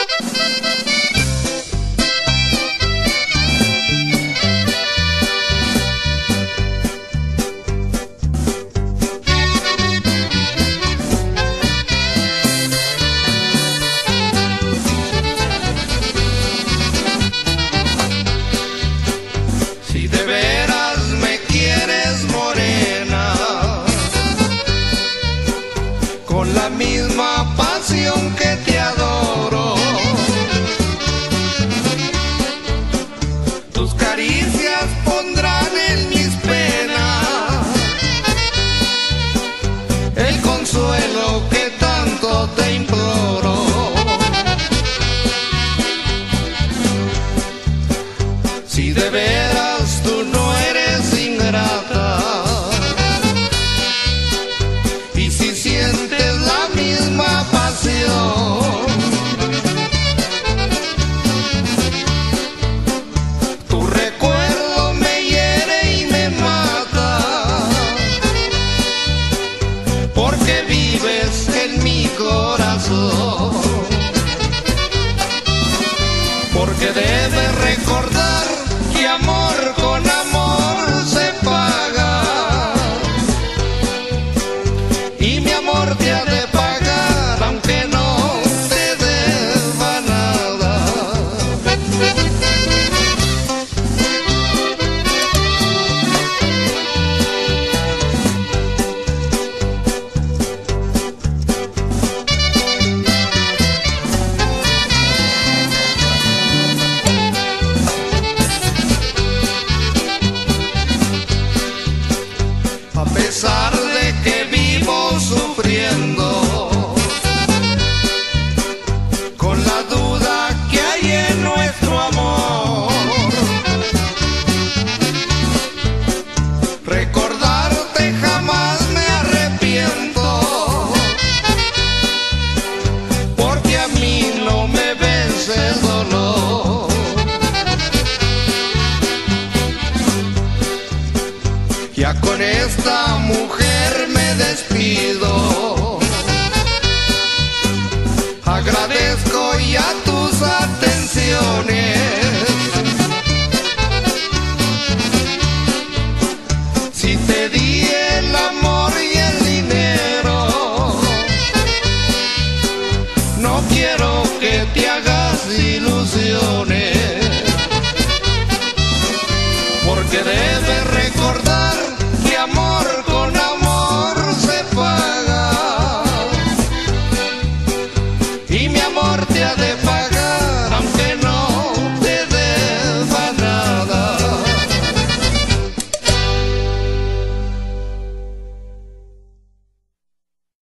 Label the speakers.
Speaker 1: Con la misma pasión que te adoro, tus caricias pondrán en mis penas el consuelo que tanto te imploro. Si de veras tú no eres ingrata, y si sientes la misma pasión, tu recuerdo me hiere y me mata, porque vives en mi corazón, porque debes recordar que amor con amor se paga, y mi amor te ha de pagar aunque no te deba nada. A pesar de que vivo sufriendo con la duda que hay en nuestro amor, recordarte jamás me arrepiento, porque a mí no me vence el dolor. Ya con esta mujer me despido, agradezco ya tus atenciones, si te di el amor y el dinero, no quiero que te hagas ilusiones, porque debes recordar que amor con amor se paga, y mi amor te ha de pagar.